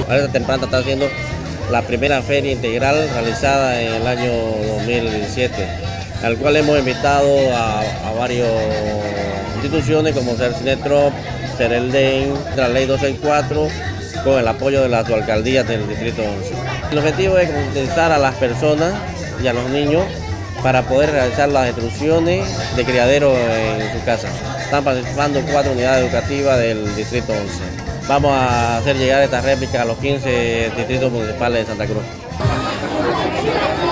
Alerta Temprana está haciendo la primera feria integral realizada en el año 2017, al cual hemos invitado a varias instituciones como ser Cinetrop, ser el DEN, la Ley 264, con el apoyo de las alcaldías del Distrito 11. El objetivo es concientizar a las personas y a los niños para poder realizar las instrucciones de criadero en su casa. Están participando 4 unidades educativas del Distrito 11. Vamos a hacer llegar estas réplicas a los 15 distritos municipales de Santa Cruz.